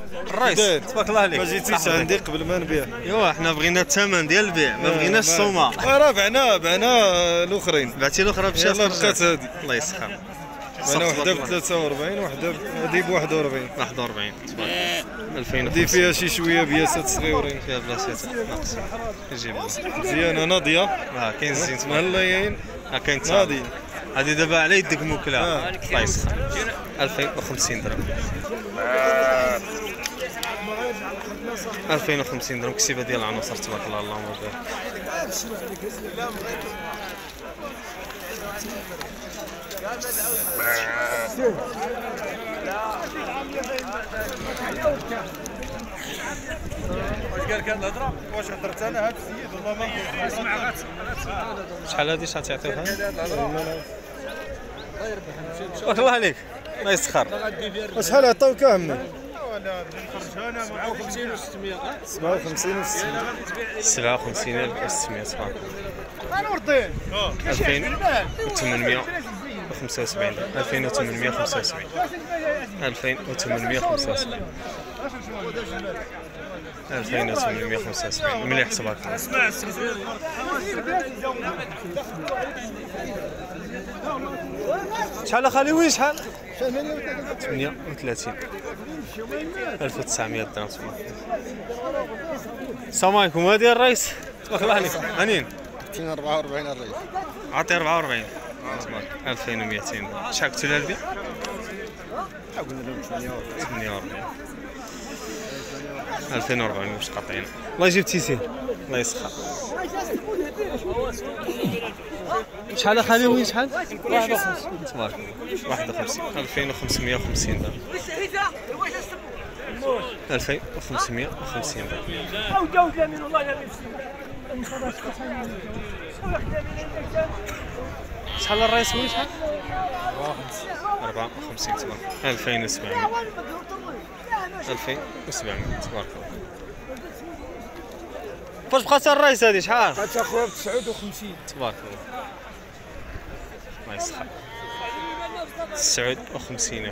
الرئيس تبارك الله عليك. ما جيتيش عندي قبل ما نبيع. ايوا حنا بغينا الثمن ديال البيع، ما بغيناش الصومه. راه بعنا الاخرين. بعتي الاخرى بشي. يلاه بقات هادي. الله يسخر. بعنا وحده ب 43 وحده هادي ب 41. 41 تبارك الله. 2000 هادي فيها شي شويه بياسات صغيورين. فيها بلاصات ناقصين. نجيب مزيانه ناضيه. كاين الزين تبارك الله. مهلايين. كاين ناضي. هادي دابا على يدك موكله. الله يسخر. 2050 درهم. 2050 درهم كسيبه ديال العناصر تبارك الله. اللهم بارك. واش قال كان الهضره؟ واش هضرت انا هذا السيد والله ما اسمع. شحال هادي شغتعطيوها؟ تبارك الله عليك. الله يسخر. شحال عطاوك عمي؟ 57 و 600. 57 و 600. 57600 تبارك الله. 2875 2875 2875 2875 مليح تبارك الله. شحال اخالي وين شحال؟ 38 1900 درهم تبارك الله. السلام عليكم. هادي الرئيس تبارك الله عليك. هانين 244 الريس. عطي 44 تبارك 2200. شحال قلتوا لها البيع؟ قلنا لهم 48 2400 باش قاطعين. الله يجيب تيسير. الله يسخر. شحال اخالي وين شحال؟ 51 تبارك الله. 51 2550 درهم. 2550 درهم. شحال الرئيس وين شحال؟ 54 تبارك 2700 2700 تبارك الله. فاش بقات الرئيس هذه شحال؟ بقات اخويا ب 59 تبارك الله. الله يسخر. 59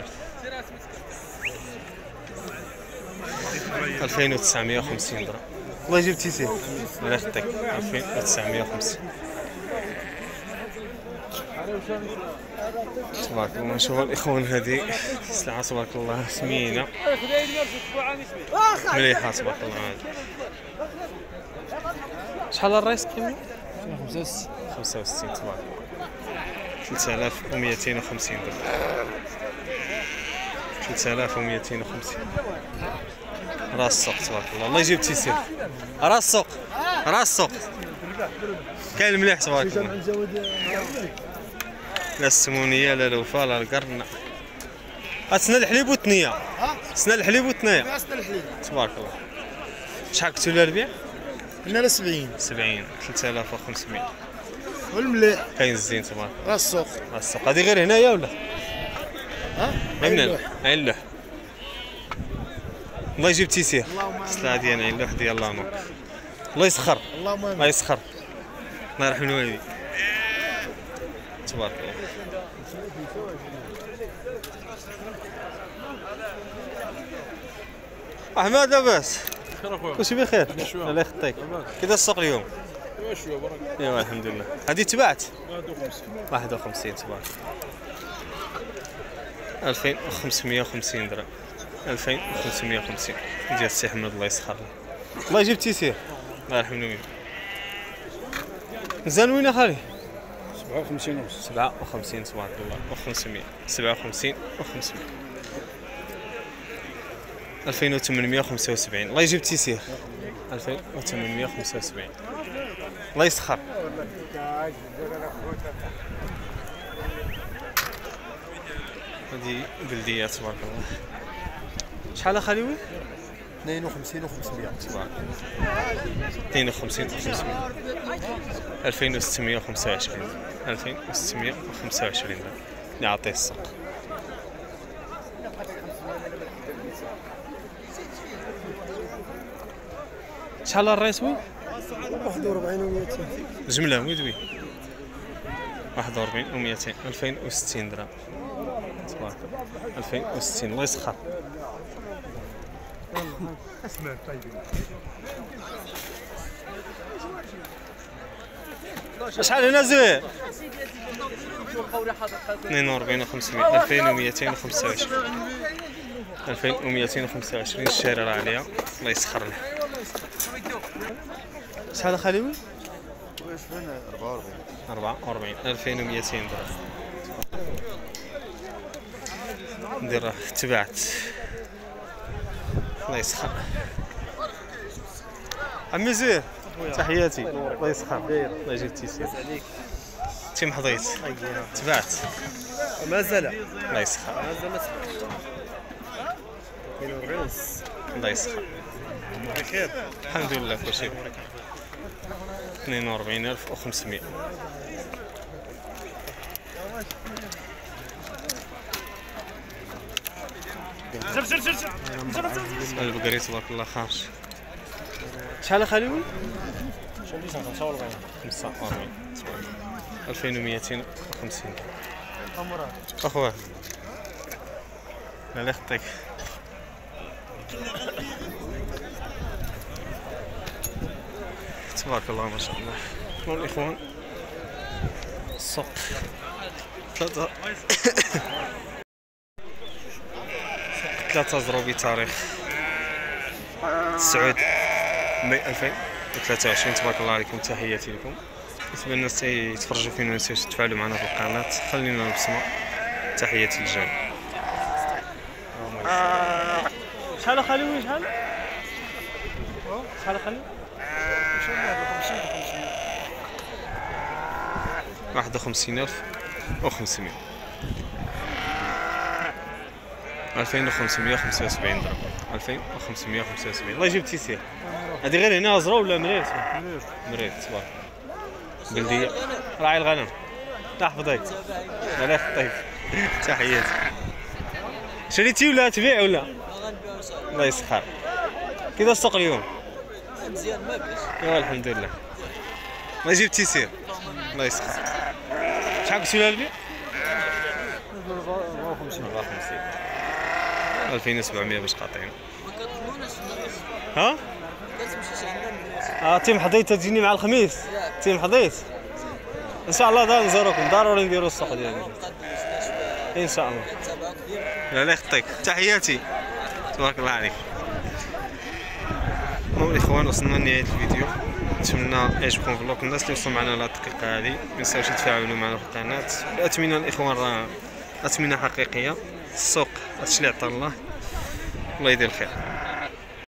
2950 درهم. الله يجيب تيسير. الله يخطيك. 2950 تبارك الله. نشوف الاخوان هذه السلعه تبارك الله ثمينه مليحه تبارك الله. شحال الرئيس كيما؟ 65 تبارك الله. 3250 درهم. 3250 راس السوق تبارك الله. الله يجيب تيسير. راس السوق راس السوق كاين المليح تبارك الله. لا السمونيه لا الوفاء لا القرن. سنا الحليب والثنيه. سنا الحليب والثنيه تبارك الله. شحال قلتوا لها البيع؟ قلنا له 70. 70 3500. والمليح كاين الزين تبارك الله. راس السوق. راس السوق هذه غير هنايا ولا؟ عين عين اللوح. الله يجيب تيسير. السلعه ديال عين اللوح ديال لانوك. الله يسخر. الله يسخر. الله يرحم الوالدين تبارك الله. احمد لاباس؟ كلشي بخير؟ الله يخطيك. كذا السوق اليوم؟ شويه برك. ايوا الحمد لله. هذه تباعت؟ 51 تبارك. 2550 درهم. 2550 ديال السي حمد. الله يسخر له. الله يجيب تيسير. الله يرحم الوالدين. مزال وين اخالي؟ 57 ونص. 57 تبارك الله و500. 57 و500. 2875. الله يجيب تيسير. 2875. الله يسخر. هذه بلديه تبارك الله. شحال اخالي وين؟ 52 و 500 تبارك الله. 52 و 500. 2625. 2625 درهم يعطيه السوق. شحال الرئيس وين؟ 41 و 200. جمله ويدوي 41 و 200. 2060 درهم تبارك الله. 2060 الله يسخر. اسمع طيبين. شحال هنا زوين؟ 42 500 2225 2225 الشارع راه عليا الله يسخر له. شحال خليوي؟ 44 2200 درهم. ندير تبعت الله يسخر. عمي زين تحياتي الله يسخر الله يجيب التيسير. تيم حضيت تبعت مازال الله يسخر الله يسخر بخير الحمد لله كلشي 42500 البقري تبارك الله خارج. شحال خليوي؟ 45 2250 اخويا لا يخطيك. تبارك الله ما شاء الله. شكون الاخوان السوق ثلاثة زروبي تاريخ 9 ماي 2023. تبارك الله عليكم تحياتي لكم. بالنسبه للناس يتفرجوا فينا نسيوش تفاعلوا معنا في القناه خلينا بصمه. تحياتي للجميع. شحال خليوي شحال خليوي 51500 2575 درهم 2575. الله يجيب التيسير. هذه غير هنا زرا ولا مريت؟ مريت تبارك بلديه راعي الغنم تحفظيك الله يخطيك. تحياتي. شريتي ولا تبيع ولا؟ الله يسخر. كذا السوق اليوم مزيان ما بيش. ايوا الحمد لله. الله يجيب التيسير الله يسخر. شحال قلتي لها البيع؟ 54 2700 باش قاطعين. ها؟ تيم حضيت تجيني مع الخميس. تيم حضيت ان شاء الله دار نزوركم ضروري نديروا السوق ديالنا ان شاء الله. لا يخطيك. تحياتي تبارك الله عليك. المهم الاخوان وصلنا لنهايه الفيديو. نتمنى يعجبكم فلوق. الناس اللي وصلوا معنا للدقيقه هذه ما ينساوش يتفاعلوا معنا في القناه. الاثمنه الاخوان راه اثمنه حقيقيه. السوق هادشي اللي عطا الله. الله يدير الخير.